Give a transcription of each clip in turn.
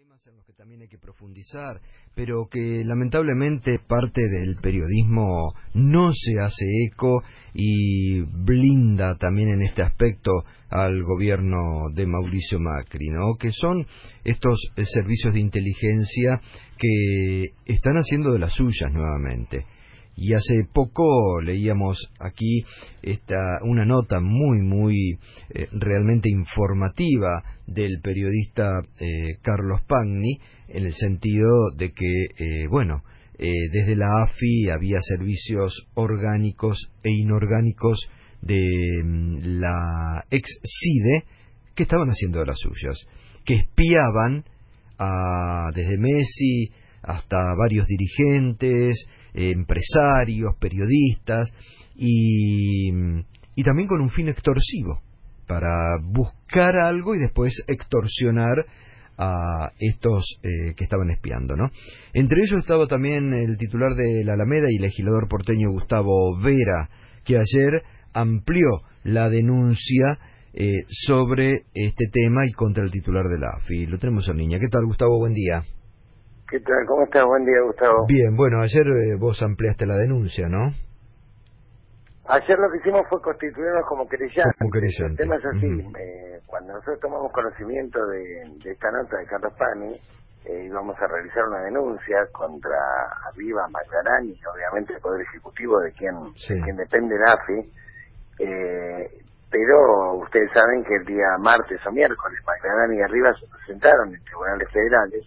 temas en los que también hay que profundizar, pero que lamentablemente parte del periodismo no se hace eco y blinda también en este aspecto al gobierno de Mauricio Macri, ¿no? Que son estos servicios de inteligencia que están haciendo de las suyas nuevamente. Y hace poco leíamos aquí una nota muy realmente informativa del periodista Carlos Pagni, en el sentido de que, desde la AFI había servicios orgánicos e inorgánicos de la ex-CIDE que estaban haciendo de las suyas, que espiaban desde Messi hasta varios dirigentes, empresarios, periodistas, y también con un fin extorsivo, para buscar algo y después extorsionar a estos que estaban espiando, ¿no? Entre ellos estaba también el titular de la Alameda y legislador porteño Gustavo Vera, que ayer amplió la denuncia sobre este tema y contra el titular de la AFI. Lo tenemos en línea. ¿Qué tal, Gustavo? Buen día. ¿Qué tal? ¿Cómo estás? Buen día, Gustavo. Bien, bueno, ayer vos ampliaste la denuncia, ¿no? Ayer lo que hicimos fue constituirnos como querellantes. Como querellante. El tema es así, cuando nosotros tomamos conocimiento de esta nota de Carlos Pagni, íbamos a realizar una denuncia contra Arriba, Magdarani, y obviamente el Poder Ejecutivo de quien depende la AFI, pero ustedes saben que el día martes o miércoles Magdarani y Arriba se presentaron en tribunales federales.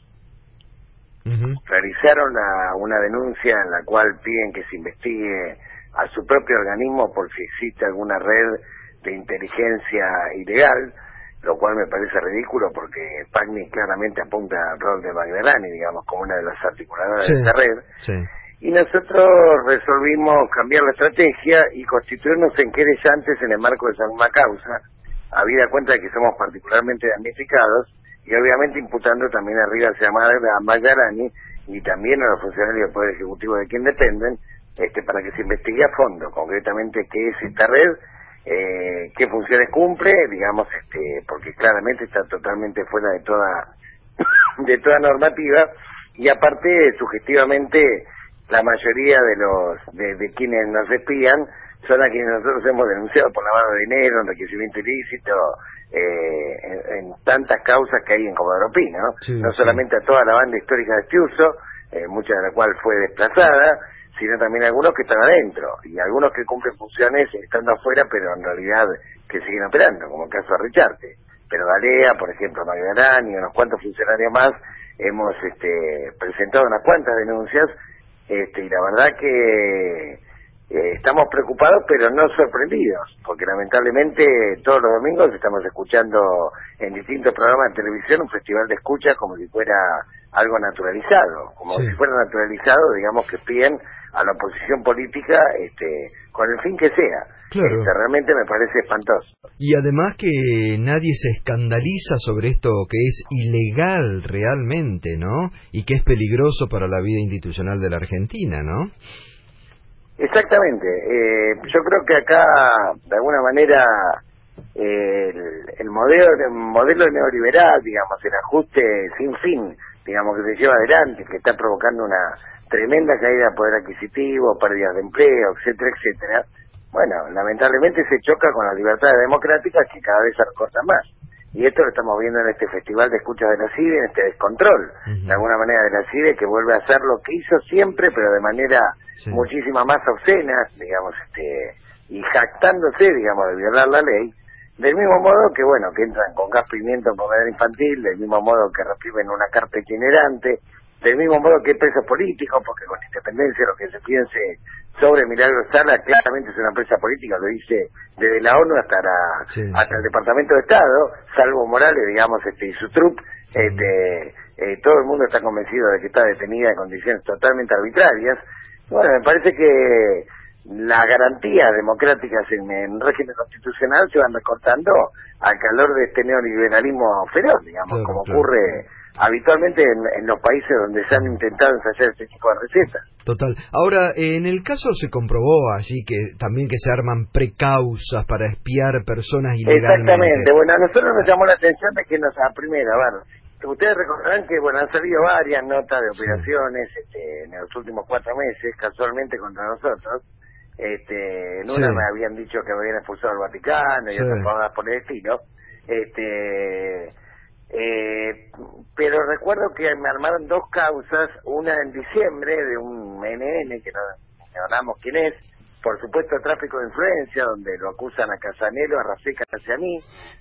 Realizaron una denuncia en la cual piden que se investigue a su propio organismo por si existe alguna red de inteligencia ilegal, lo cual me parece ridículo porque Pagni claramente apunta al rol de Magdarani, digamos, como una de las articuladoras de esta red. Y nosotros resolvimos cambiar la estrategia y constituirnos en querellantes en el marco de esa misma causa, habida cuenta de que somos particularmente damnificados, y obviamente imputando también arriba a Magdarani y también a los funcionarios del Poder Ejecutivo de quien dependen, para que se investigue a fondo, concretamente qué es esta red, qué funciones cumple, digamos, porque claramente está totalmente fuera de toda normativa, y aparte, sugestivamente, la mayoría de quienes nos espían son a quienes nosotros hemos denunciado por lavado de dinero, enriquecimiento ilícito, en tantas causas que hay en Comodoro Pi, ¿no? No solamente a toda la banda histórica de Estiuso, mucha de la cual fue desplazada, sino también algunos que están adentro, y algunos que cumplen funciones estando afuera, pero en realidad que siguen operando, como el caso de Richarte. Pero Galea, por ejemplo, Magdarani y unos cuantos funcionarios más, hemos presentado unas cuantas denuncias, y la verdad que estamos preocupados pero no sorprendidos, porque lamentablemente todos los domingos estamos escuchando en distintos programas de televisión un festival de escucha como si fuera algo naturalizado, como si fuera naturalizado, digamos, que piden a la oposición política con el fin que sea. Claro. Realmente me parece espantoso. Y además que nadie se escandaliza sobre esto que es ilegal realmente, ¿no? Y que es peligroso para la vida institucional de la Argentina, ¿no? Exactamente. Yo creo que acá, de alguna manera, el modelo neoliberal, digamos, el ajuste sin fin, digamos, que se lleva adelante, que está provocando una tremenda caída de poder adquisitivo, pérdidas de empleo, etcétera, bueno, lamentablemente se choca con las libertades democráticas que cada vez se recortan más. Y esto lo estamos viendo en este festival de escuchas de la CIDE, en este descontrol, de alguna manera, de la CIDE, que vuelve a hacer lo que hizo siempre, pero de manera muchísima más obscena, digamos, y jactándose, digamos, de violar la ley, del mismo modo que, bueno, que entran con gas pimienta en comedor infantil, del mismo modo que reprimen una carta itinerante, del mismo modo que hay presos políticos, porque con independencia lo que se piense sobre Milagro Sala claramente es una empresa política, lo dice desde la ONU hasta el Departamento de Estado, salvo Morales, digamos, y su trup, todo el mundo está convencido de que está detenida en condiciones totalmente arbitrarias. Bueno, me parece que las garantías democráticas en régimen constitucional se van recortando al calor de este neoliberalismo feroz, digamos, como ocurre habitualmente en los países donde se han intentado ensayar este tipo de recetas. Total. Ahora, en el caso se comprobó así que también que se arman precausas para espiar personas ilegalmente. Exactamente. Bueno, a nosotros nos llamó la atención de que primero, Ustedes recordarán que, bueno, han salido varias notas de operaciones en los últimos 4 meses, casualmente contra nosotros. En una me habían dicho que me habían expulsado al Vaticano y otras cosas por el estilo. Pero recuerdo que me armaron 2 causas, una en diciembre de un NN, que no hablamos quién es, por supuesto tráfico de influencia, donde lo acusan a Casanelo, a Rafeca, hacia mí,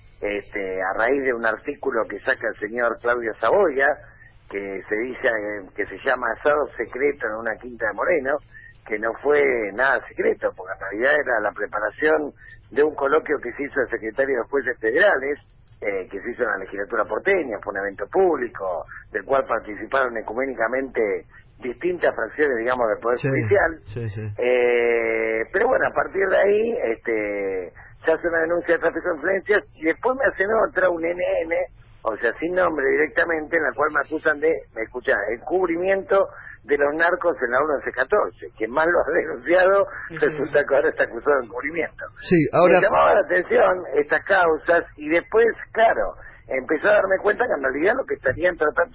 a raíz de un artículo que saca el señor Claudio Saboya, que se dice que se llama Asado Secreto en una quinta de Moreno, que no fue nada secreto, porque en realidad era la preparación de un coloquio que se hizo el secretario de Jueces Federales, que se hizo en la legislatura porteña, fue un evento público, del cual participaron ecuménicamente distintas fracciones, digamos, del Poder Judicial. Pero bueno, a partir de ahí se hace una denuncia de tráfico de influencias y después me hacen otra, un NN, o sea, sin nombre directamente, en la cual me acusan de, encubrimiento de los narcos en la 1114. Quien más lo ha denunciado resulta que ahora está acusado de encubrimiento. Me llamaba la atención estas causas y después, claro, empecé a darme cuenta que en realidad lo que estarían tratando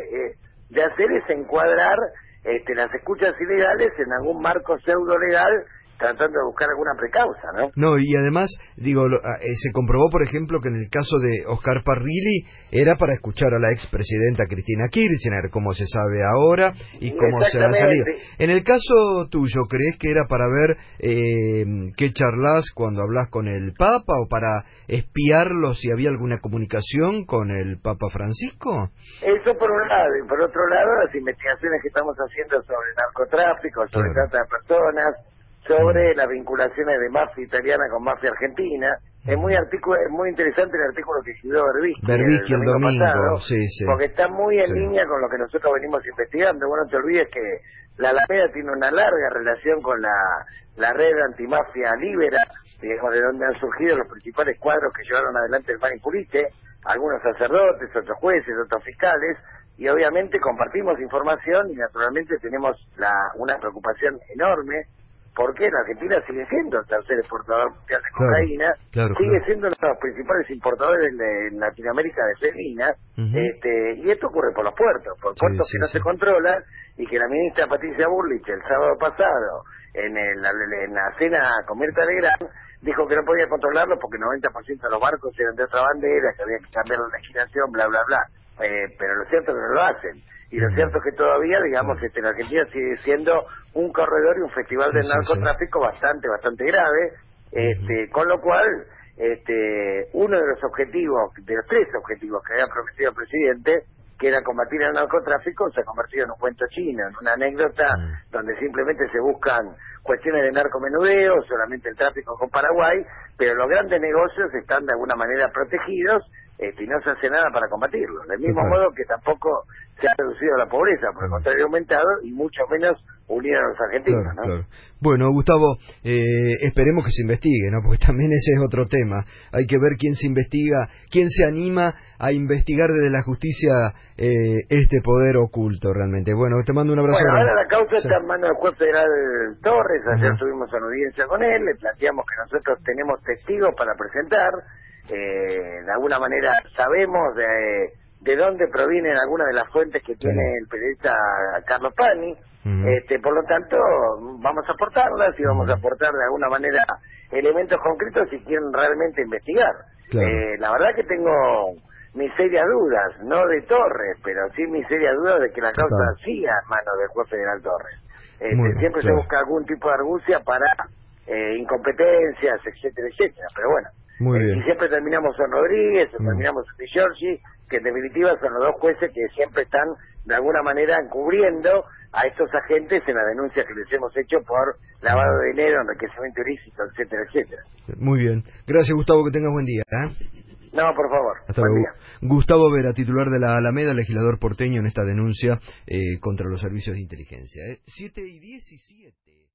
de hacer es encuadrar las escuchas ilegales en algún marco pseudo legal, tratando de buscar alguna precausa, ¿no? No, y además, digo, se comprobó, por ejemplo, que en el caso de Oscar Parrilli era para escuchar a la expresidenta Cristina Kirchner, como se sabe ahora, y cómo se ha salido. En el caso tuyo, ¿crees que era para ver qué charlas cuando hablas con el Papa, o para espiarlo si había alguna comunicación con el Papa Francisco? Eso por un lado, y por otro lado, las investigaciones que estamos haciendo sobre narcotráfico, sobre trata de personas, sobre las vinculaciones de mafia italiana con mafia argentina. Es muy interesante el artículo que escribió Berbisky el domingo pasado, porque está muy en línea con lo que nosotros venimos investigando. Bueno, no te olvides que la Alameda tiene una larga relación con la red antimafia Libera, digamos, de donde han surgido los principales cuadros que llevaron adelante el Manipulite, algunos sacerdotes, otros jueces, otros fiscales, y obviamente compartimos información y naturalmente tenemos una preocupación enorme, porque la Argentina sigue siendo el tercer exportador mundial de cocaína, sigue siendo uno de los principales importadores en Latinoamérica de heroína, y esto ocurre por los puertos, que no se controlan, y que la ministra Patricia Bullrich el sábado pasado, en la cena con Mirta Legrand, dijo que no podía controlarlo porque el 90% de los barcos eran de otra bandera, que había que cambiar la legislación, bla, bla, bla. Pero lo cierto es que no lo hacen. Y lo cierto es que todavía, digamos, la Argentina sigue siendo un corredor y un festival del narcotráfico bastante grave, con lo cual, uno de los objetivos, de los 3 objetivos que había prometido el presidente, que era combatir el narcotráfico, se ha convertido en un cuento chino, en una anécdota donde simplemente se buscan cuestiones de narcomenudeo, solamente el tráfico con Paraguay, pero los grandes negocios están de alguna manera protegidos, y no se hace nada para combatirlo. Del mismo modo que tampoco se ha reducido la pobreza, por el contrario ha aumentado, y mucho menos unir a los argentinos, ¿no? Bueno, Gustavo, esperemos que se investigue, ¿no? Porque también ese es otro tema. Hay que ver quién se investiga, quién se anima a investigar desde la justicia este poder oculto, realmente. Bueno, te mando un abrazo. Bueno, ahora la causa está en manos del juez federal Torres. Ayer tuvimos una audiencia con él, le planteamos que nosotros tenemos testigos para presentar. De alguna manera sabemos de dónde provienen algunas de las fuentes que tiene el periodista Carlos Pani. Por lo tanto, vamos a aportarlas y vamos a aportar de alguna manera elementos concretos si quieren realmente investigar. La verdad que tengo mis serias dudas, no de Torres, pero sí mis serias dudas de que la causa siga en manos del juez federal Torres. Siempre se busca algún tipo de argucia para incompetencias, etcétera, etcétera, pero bueno. Y siempre terminamos en Rodríguez, terminamos en Di Giorgi, que en definitiva son los 2 jueces que siempre están de alguna manera encubriendo a estos agentes en la denuncia que les hemos hecho por lavado de dinero, enriquecimiento ilícito, etcétera, etcétera. Muy bien. Gracias, Gustavo, que tengas buen día. No, por favor. Hasta luego. Gustavo Vera, titular de la Alameda, legislador porteño en esta denuncia contra los servicios de inteligencia. 7:17.